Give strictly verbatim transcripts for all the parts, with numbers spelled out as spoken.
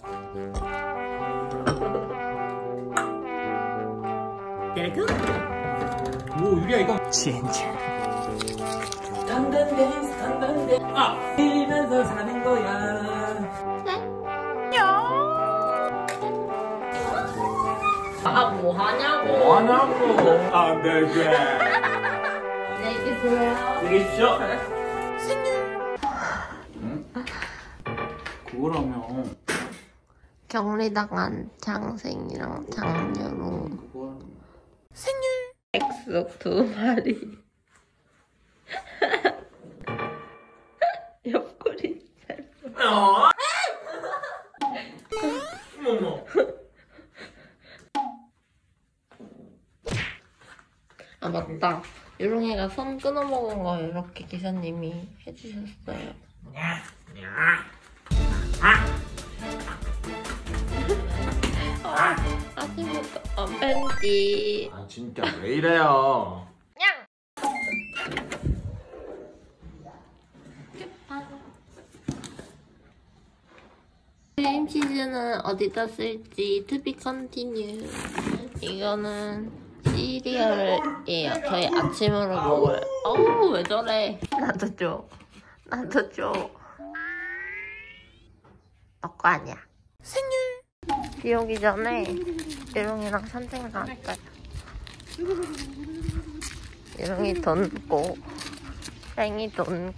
깨끗? 오, 유리야 이거 진짜 단단대 단단대 아! 이면서 사는 거야. 아, 뭐 하냐고. 뭐 하냐고. 아, 네, 네. 안녕히 계세요. 안녕히 계십시오. 생일. 응? 그거라면. 격리당한 장생이랑 장유롱. 생일. 백석 두 마리. 옆구리 살. 어? 어머. 아 맞다. 유롱이가 손 끊어 먹은 거 이렇게 기사님이 해주셨어요. 야, 야. 아. 아, 아침부터 안 뺀지. 아 진짜 왜 이래요? 냥. 크림 치즈는 어디다 쓸지 to be continue. 이거는 시리얼이에요. 저희 아침으로 먹어요. 어우 왜 저래? 나도 줘. 나도 줘. 너 거 아니야. 생일. 비 오기 전에 유롱이랑 산책 나왔어요. 유롱이 돈고 땡이 돈고.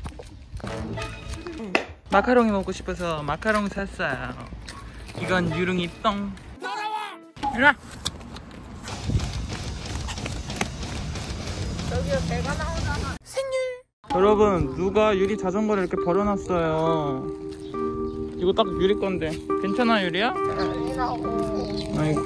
마카롱이 먹고 싶어서 마카롱 샀어요. 이건 유릉이 똥. 일로와. 저기요 배가 나오잖아. 생일. 여러분 누가 유리 자전거를 이렇게 버려놨어요. 이거 딱 유리 건데 괜찮아 유리야? 아니라고. 아이고.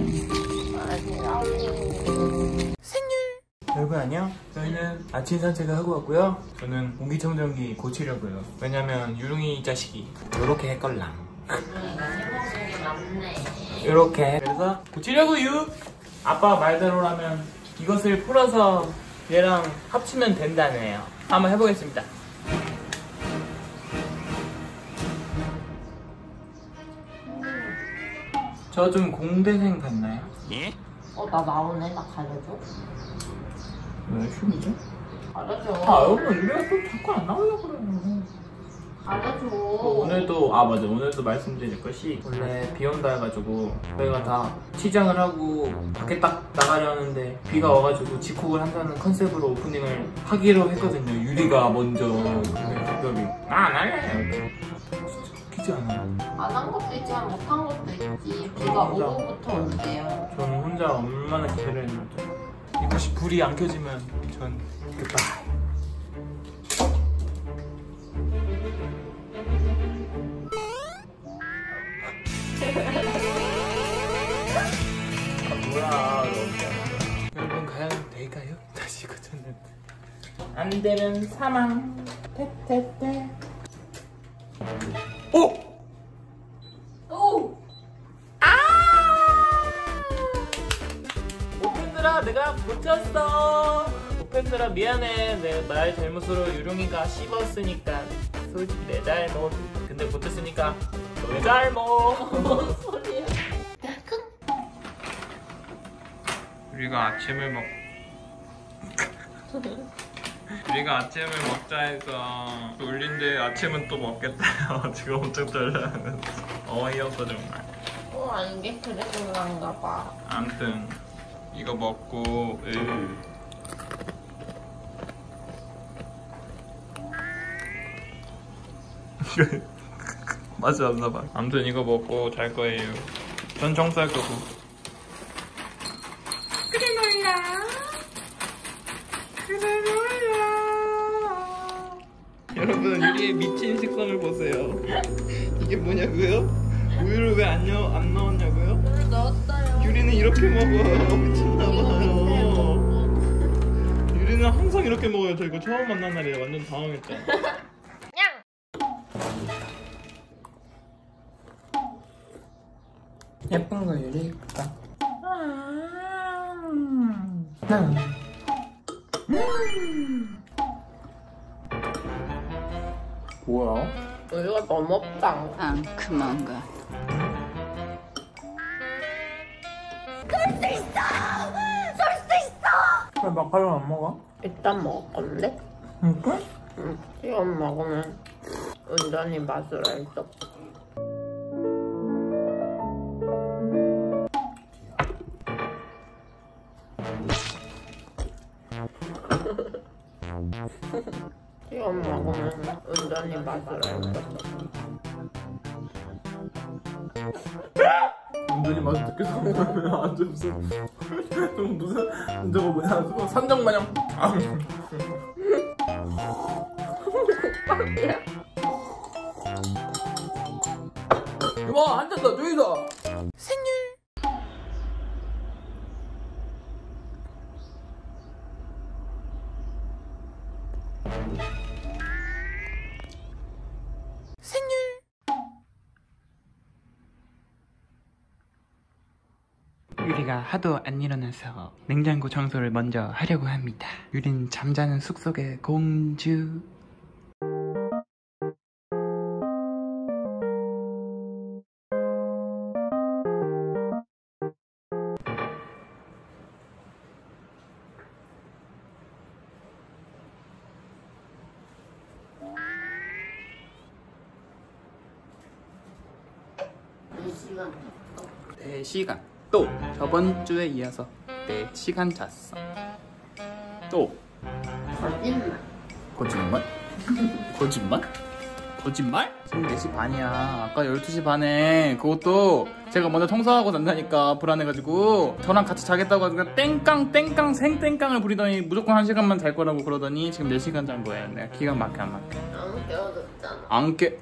아니라고. 여러분 안녕? 저희는 아침 산책을 하고 왔고요. 저는 공기청정기 고치려고요. 왜냐면 유릉이 이 자식이 요렇게 했걸랑. 요렇게. 그래서 고치려고요. 아빠 말대로라면 이것을 풀어서 얘랑 합치면 된다네요. 한번 해보겠습니다. 저 좀 공대생 같나요? 예? 어 나 나오네. 나 가려줘. 왜 춤이죠? 가려줘. 아 여러분 유리가 또 자꾸 안 나오려고 그래요. 가려줘. 오늘도 아 맞아 오늘도 말씀드릴 것이 원래 비 온다 해가지고 저희가 다 치장을 하고 밖에 딱 나가려는데 비가 와가지고 집콕을 한다는 컨셉으로 오프닝을 하기로 했거든요. 유리가 먼저. 근데 갑자기 아 안 할래. 웃기지 않아요? 안 한 것도 있지만 못한 것도 있지. 비가 오후부터 온대요. 저는 혼자 얼마나 기대를 했는지. 이것이 불이 안 켜지면 전 굿바이. 아 뭐야 여러분 과연 될까요? 다시 고쳤는데 안 되면 사망. 테테테. 오! 오! 오펜들아 내가 고쳤어. 오펜들아 미안해. 내 나의 잘못으로 유룡이가 씹었으니까 솔직히 내 잘못. 근데 고쳤으니까 너의 잘못. 뭔 소리야? 우리가 아침을 먹 우리가 아침을 먹자 해서 울린데 아침은 또 먹겠다요. 지금 엄청 떨려하면서 어이없어 정말. 어 아닌 게 그래서 그런가 봐. 아무튼 이거 먹고 으. 맛이 안 나봐. 아무튼 이거 먹고 잘 거예요. 전 청소할 거고. 그래 놀라. 그래 놀라. 여러분 유리의 미친 식성을 보세요. 이게 뭐냐고요? 우유를 왜 안 안 넣었냐고요? 물 넣었어요. 유리는 이렇게 먹어요. 미쳤나봐요. 유리는 항상 이렇게 먹어요. 저 이거 처음 만난 날이라 완전 당황했죠. 예쁜 거 유리 예쁘다. 뭐야? 우유가 너무 없다. 아, 그만 가. 마카롱 안 먹어? 일단 먹을 건데? 진짜? 응. 지금 먹으면 온전히 맛을 알 수 없어. 지금 먹으면 온전히 맛을 알 수 없어. 온전히 맛을 느껴서 먹으면 아주 무슨 좀 무슨 저거 뭐냐 산적 마냥. 와 한 잔 더 저기서 생일. 생일. 유리가 하도 안 일어나서 냉장고 청소를 먼저 하려고 합니다. 유리는 잠자는 숲속의 공주. 네 시간. 네 시간. 또 저번 주에 이어서 네 시간 잤어. 또 거짓말. 거짓말? 거짓말? 거짓말? 지금 네 시 반이야. 아까 열두 시 반에 그것도 제가 먼저 청소하고 난다니까 불안해가지고 저랑 같이 자겠다고 하니까 땡깡 땡깡 생땡깡을 부리더니 무조건 한 시간만 잘 거라고 그러더니 지금 네 시간 잔 거예요. 내가 기가 막혀 안 막혀. 안 깨워줬잖아. 안 깨...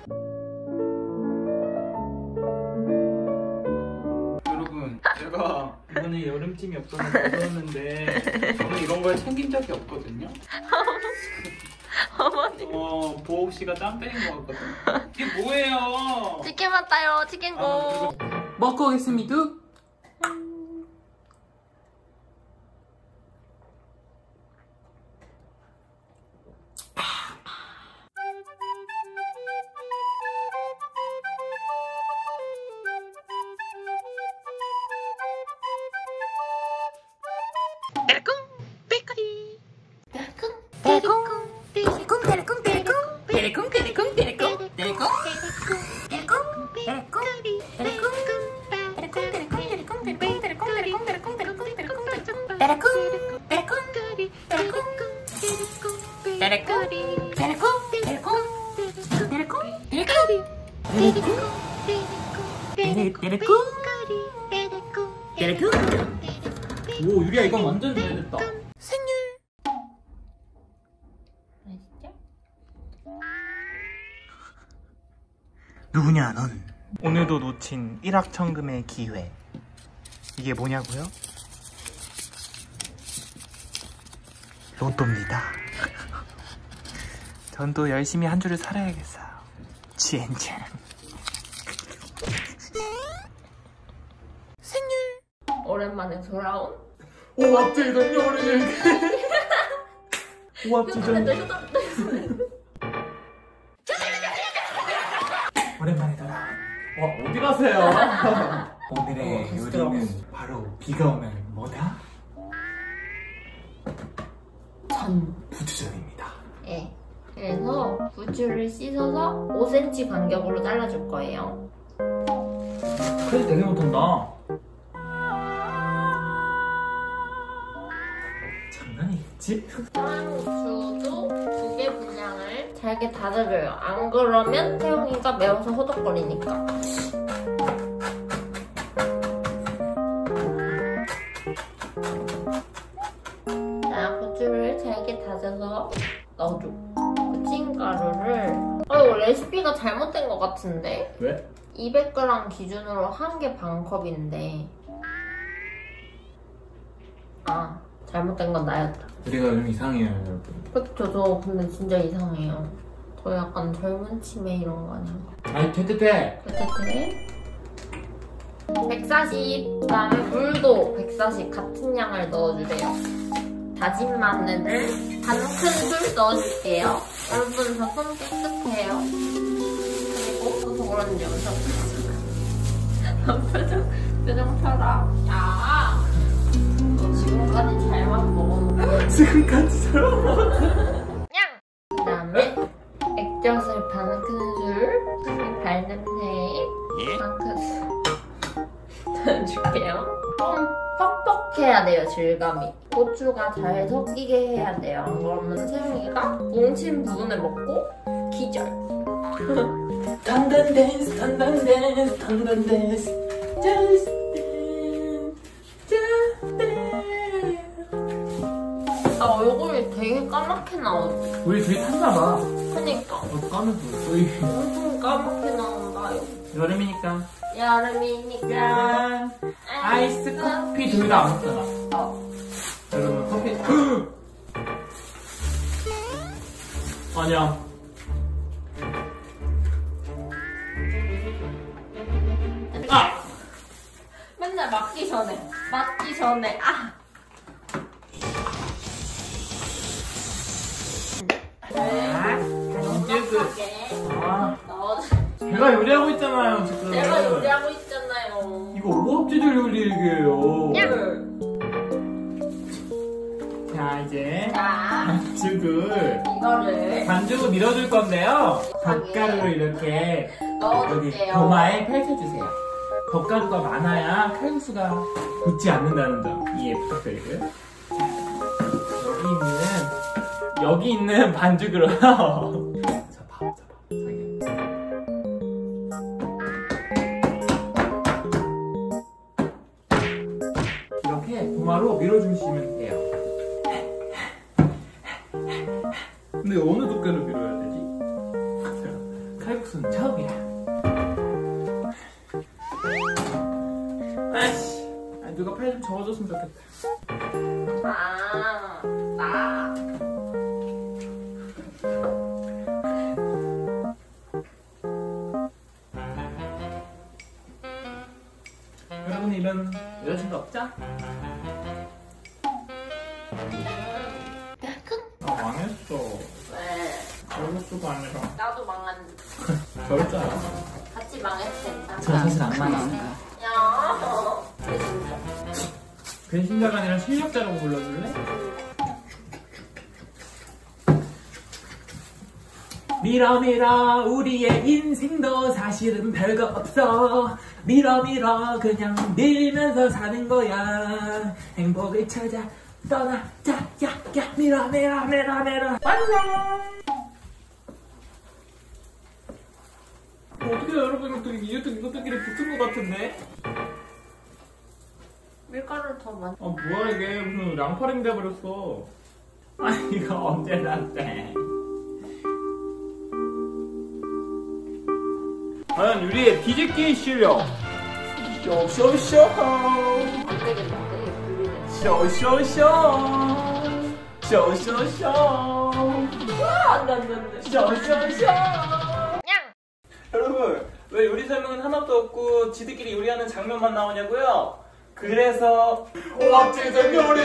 여러분 제가 이번에 여름팀이 없어서 무서웠는데 저는 이런 걸 챙긴 적이 없거든요. 어머니. 어, 보옥 씨가 짬 때린 것 같거든. 이게 뭐예요? 치킨 왔다요. 치킨고. 아, 먹고 오겠습니다. 떼르꿍 베이커리. 떼르꿍 떼르꿍 떼르꿍 떼르꿍 떼르꿍 떼르꿍 떼르꿍 떼르꿍 떼르꿍 오 유리야 이건 완전 잘됐다. 누구냐 넌? 오늘도 놓친 일확천금의 기회. 이게 뭐냐고요? 로또입니다. 전 또 열심히 한 주를 살아야겠어요. 젠장. 오랜만에 돌아온. 오 갑자기 넘겨버리네. 와 진짜 오랜만에 돌아. 와 어디 가세요? 오늘의 요리는 바로 비가 오면 뭐다? 전. 부추전입니다. 예. 그래서 부추를 씻어서 오 센티미터 간격으로 잘라줄 거예요. 칼질 되게 못한다. 장난이겠지? 고추도 두 개 분량을 잘게 다져줘요. 안 그러면 태용이가 매워서 호덕거리니까. 자, 고추를 잘게 다져서 넣어줘. 부침가루를 어 이거 레시피가 잘못된 것 같은데? 왜? 이백 그램 기준으로 한 개 반 컵인데 아 잘못된 건 나였다. 우리가 좀 이상해요 여러분. 그쵸, 저 근데 진짜 이상해요. 저 약간 젊은 치매 이런 거 아닌가? 아니 퇴퇴퇴. 퇴퇴퇴 백사십. 그 다음에 물도 백사십 같은 양을 넣어주래요. 다진 마늘을 반 큰술 넣어줄게요. 여러분 저 손 깨끗해요. 그리고 없어서 그런지 엄청 표정, 표정 펴라. 야, 너 지금까지 잘만 먹어놓고 지금까지처럼. 그 다음에 액젓을 반 큰술, 발냄새 반 큰술 넣어줄게요. 좀 뻑뻑해야 돼요, 질감이. 고추가 잘 섞이게 해야 돼요. 안 그러면 세영이가 뭉친 부분을 먹고 기절. 단단 댄스, 단단 댄스, 단단 댄스, 댄스, 댄스. 나 얼굴이 되게 까맣게 나오지. 우리 둘이 탔나봐. 그니까 어, 까맣고 거의 엄청 까맣게 나온다요. 여름이니까. 여름이니까 짠! 아이스 커피 둘 다 안 먹잖아. 어. 여러분 커피. 아니야. 아! 맨날 맞기 전에 맞기 전에 아. 이제 그 아, 넣어. 제가 요리하고 있잖아요 지금. 내가 요리하고 있잖아요. 이거 오합지졸 요리 얘기예요. 자 이제 자, 반죽을 이거를 반죽을 밀어줄 건데요. 덧가루를 이렇게 여기 넣어줄게요. 도마에 펼쳐주세요. 덧가루가 많아야 칼국수가 굳지 않는다는 점 이해 부탁드리고요. 자, 여기 있는 여기 있는 반죽으로요. 자, 봐, 자, 봐, 자기. 이렇게 도마로 밀어주시면 돼요. 근데 어느 두께로 밀어야 되지? 칼국수는 처음이라. 아이씨, 아, 누가 팔 좀 적어줬으면 좋겠다. 아, 나. 여러분 이런 여자친구 없죠? 아 망했어. 왜? 칼국수가 아니라 나도 망했는데. 절자야. 같이 망했을 저 사실 안 망했어요. 야. 배신자가 아니라 실력자라고 불러줄래? 밀어 밀어 우리의 인생도 사실은 별거 없어. 밀어 밀어 그냥 밀면서 사는 거야. 행복을 찾아 떠나자. 야야 밀어 밀어 밀어 밀어. 안녕. 어떻게 여러분 이것도 이것도 이것들끼리 붙은 것 같은데? 밀가루를 더 많이. 아 뭐야 이게 무슨 랑파랭 돼버렸어. 아 이거 언제 났대. 과연 우리의 뒤집기 실력. 쇼쇼쇼. 안 되겠다. 되게 불리네. 쇼쇼쇼. 쇼쇼쇼. 와, 안 돼, 안 돼, 안 돼. 쇼쇼쇼. 여러분 왜 요리 설명은 하나도 없고 지들끼리 요리하는 장면만 나오냐고요? 그래서 오합지졸 요리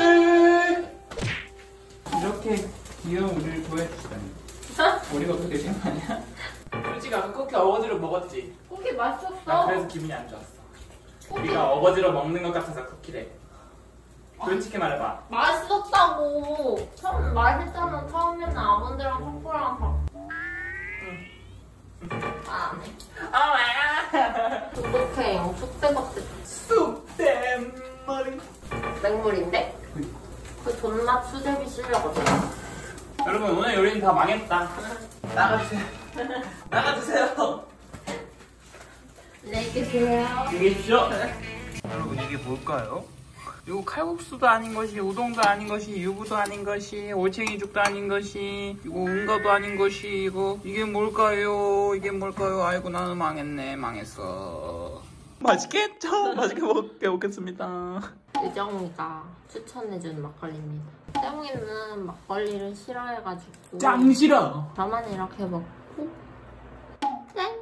이렇게 귀여운 우리를 보여주시다니. 우리가 어떻게 된 거냐? 솔직히 아까 쿠키 어거지로 먹었지? 고기 맛있었어. 나 그래서 기분이 안 좋았어. 우리가 어거지로 먹는 것 같아서 쿠키래. 솔직히 말해봐. 맛있었다고. 처음 맛있잖아. 처음에는 아몬드랑 초코랑 밥. 아, 안 해. 아, 뚝뚝해요. 쑥대박대. 쑥대머리. 맹물인데? 그 존맛 수제비 실려거든. 여러분 오늘 요리는 다 망했다. 나가주세요. 나가주세요. 안녕히 계세요. 계십시오. 여러분 이게 뭘까요? 이거 칼국수도 아닌 것이, 우동도 아닌 것이, 유부도 아닌 것이, 올챙이죽도 아닌 것이, 이거 운가도 아닌 것이, 이거 이게 뭘까요? 이게 뭘까요? 아이고 나는 망했네. 망했어. 맛있겠죠? 맛있게 먹게 먹겠습니다. 유정이가 추천해준 막걸리입니다. 세영이는 막걸리를 싫어해가지고 짱 싫어. 저만 이렇게 먹고 짠!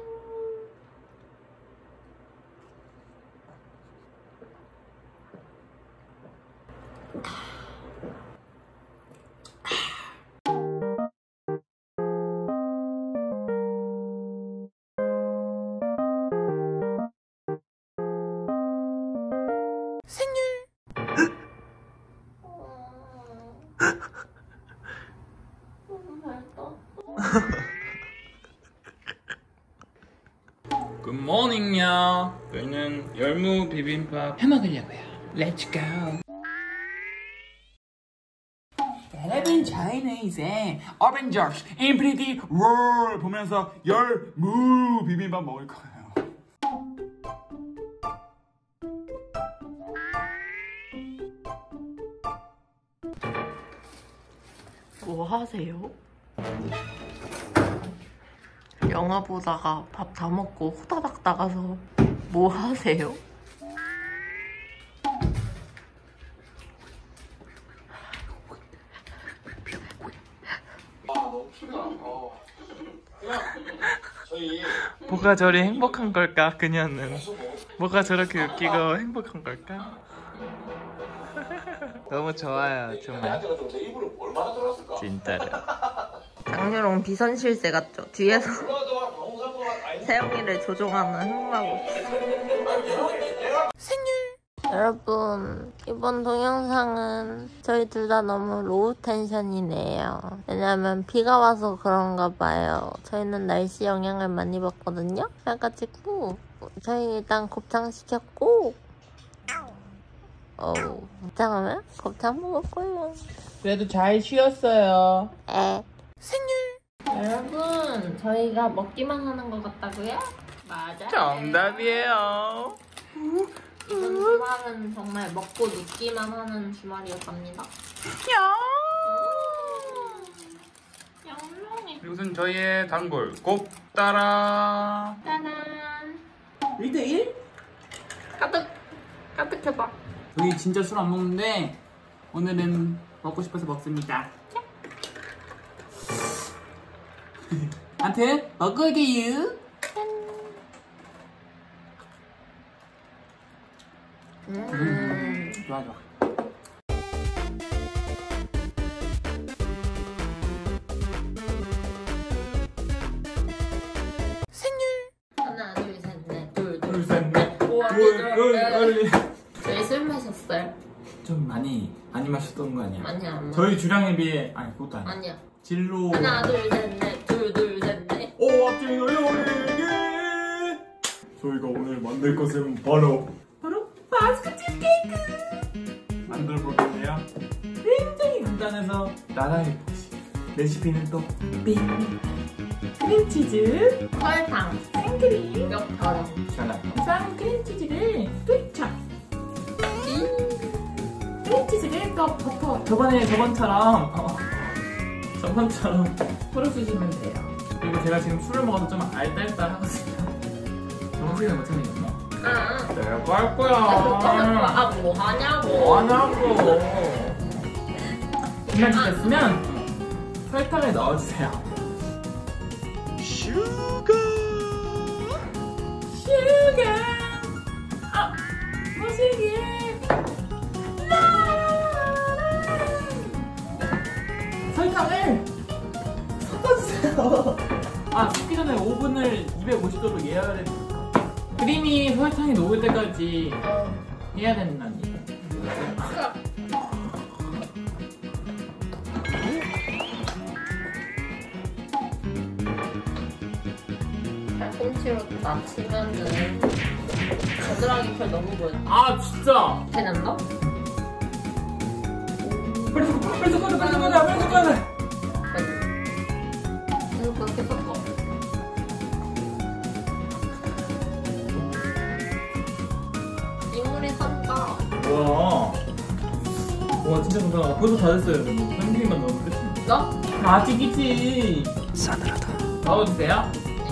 안녕. 저희는 열무 비빔밥 해 먹으려고요. Let's go. 여러분, 저희는 이제 어벤져스 인피니티 워 보면서 열무 비빔밥 먹을 거예요. 뭐 하세요? 영화 보다가 밥 다 먹고 호다닥 나가서 뭐 하세요? 뭐가 저리 행복한 걸까 그녀는? 뭐가 저렇게 웃기고 행복한 걸까? 너무 좋아요 정말. 진짜로. 장유롱 비선실세 같죠? 뒤에서 세영이를 조종하는 흑마고. 여러분, 이번 동영상은 저희 둘 다 너무 로우 텐션이네요. 왜냐면 비가 와서 그런가 봐요. 저희는 날씨 영향을 많이 받거든요. 그래가지고 저희 일단 곱창 시켰고, 어우, 곱창하면 곱창 먹을 거예요. 그래도 잘 쉬었어요. 에. 생일. 여러분, 저희가 먹기만 하는 것 같다고요? 맞아요. 정답이에요. 이번 주말은 정말 먹고 눕기만 하는 주말이었답니다. 양룡이. 이것은 저희의 단골 곱따라. 짜잔. 일 대 일? 가득, 가득해봐. 저희 진짜 술 안 먹는데 오늘은 먹고 싶어서 먹습니다. 한테 먹을게요. 음. 음, 좋아 좋아. 하나, 둘, 셋, 넷, 둘, 둘, 둘, 셋, 넷. 우와, 둘, 둘, 둘, 둘. 저희 술 마셨어요? 좀 많이 많이 마셨던 거 아니야? 아니야, 안 마셨어. 저희 주량에 비해 아니 그것도 아니야. 아니야. 진로. 하나, 둘, 셋, 넷, 둘, 둘, 셋, 넷. 오, 앞뒤로 요리게. 저희가 오늘 만들 것은 바로 바로 바스크 치즈케이크 만들어 볼 건데요. 굉장히 간단해서 나라의 보시. 레시피는 또 빙. 크림치즈, 설탕, 생크림, 역파랑. 잘났다. 쌈 크림치즈를 투척. 크림치즈를 또 버터. 저번에 저번처럼 어, 저번처럼 풀어주시면 돼요. 그리고 제가 지금 술을 먹어서 좀 알딸딸하거든요. 정신을 못 차리겠네. 아, 내가 할 거야. 아, 뭐 하냐고. 뭐 하냐고. 이만 됐으면 설탕을 넣어주세요. 슈가. 슈가. 아, 무시기. 설탕을 섞어주세요. 아, 섞기 전에 오븐을 이백오십 도로 예약을 해주세요. 크림이 설탕이 녹을 때까지 해야 된다니. 팔꿈치로 맞히면은 겨드랑이 털 너무 보여. 아, 진짜. 괜찮나? 빨리 섞어, 빨리 섞어야 돼, 빨리 섞어야 돼, 빨리 섞어야 돼. 계속 그렇게 섞어. 인물이 산다. 뭐야. 와, 진짜 감사하다. 벌써 다 됐어요, 여러분. 선생님만 너무 끝이. 너? 아직이지. 싸늘하다. 넣어주세요.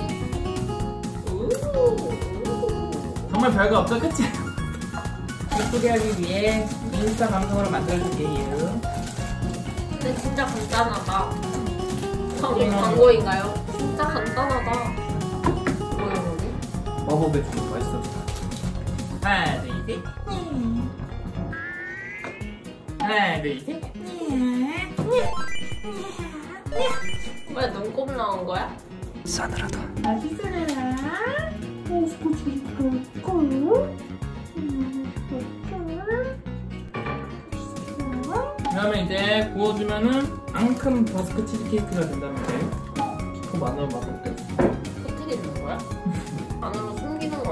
정말 별거 없어, 그치? 예쁘게 하기 위해 인스타 감성으로 만들어줄게요. 근데 진짜 간단하다. 광고, 음. 광고인가요? 진짜 간단하다. 뭐야, 뭐지? 마법의 주문 맛있어. 하나, 둘, 셋. 하나, 둘, 셋. 왜 눈곱 나온 거야? 싸늘하다. 맛있어라. 오, 스코치, 스코치. 그다음에 이제 구워주면은 앙큼 바스크 치즈케이크가 된다는 게 기포 마늘 맛 어때? 터트리는 거야? 안으로 숨기는 거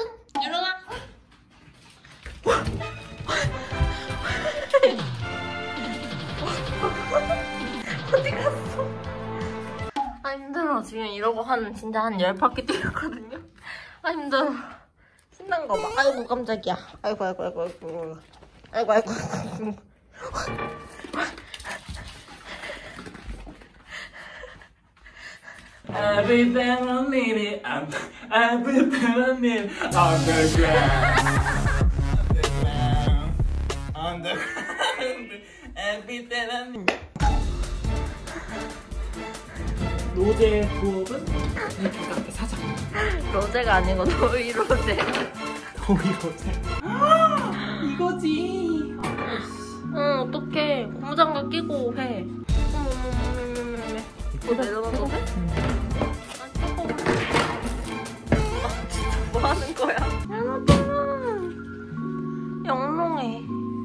킁킁 일어나. 어디 갔어? 아 힘들어. 지금 이러고 한 진짜 한 열 바퀴 뛰었거든요. 아 힘들어. 신난 거 봐. 아이고 깜짝이야. 아이고 아이고 아이고 아이고 아이고 아이고 아이고. Everything I need, I'm everything I need on the ground, on the ground, everything I need. 로제 부업은 카페 사장. 로제가 아니고 노이 로제. 노이 로제. 이거지. 응 어떡해. 고무장갑 끼고 해. 어머머머머머머. 이거 내려가도 돼? 아 진짜 뭐 하는 거야? 여러분 영롱해.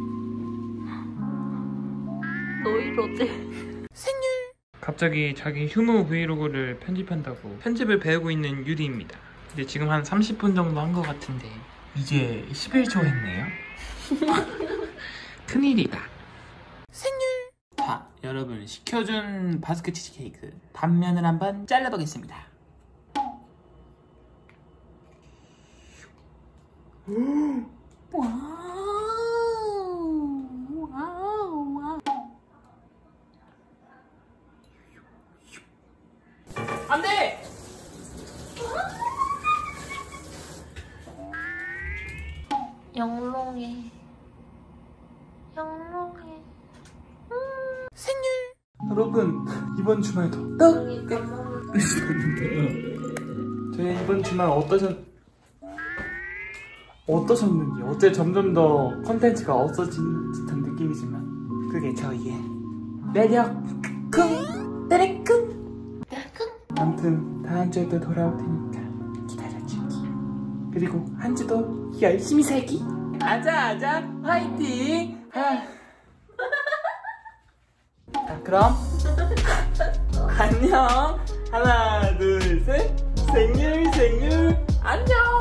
노이 로제. 갑자기 자기 휴무 브이로그를 편집한다고 편집을 배우고 있는 유디입니다. 근데 지금 한 삼십 분 정도 한 것 같은데 이제 십일 초 했네요. 큰일이다. 생일. 자, 여러분 시켜준 바스크 치즈케이크 단면을 한번 잘라보겠습니다. 와우, 와우, 와우. 안 돼! 영롱해. 영롱해. 생일! 여러분, 이번 주말도 떡! 저희 이번 주말 어떠셨, 어떠셨는지, 어째 점점 더 컨텐츠가 없어진 듯한 느낌이지만, 그게 저희의 매력, 쿵! 때레쿵! 아무튼 다음 주에도 돌아올 테니까 기다려주기. 그리고 한 주도 열심히 살기. 아자 아자 화이팅. 아. 자 그럼 안녕. 하나 둘 셋. 생일 생일 안녕.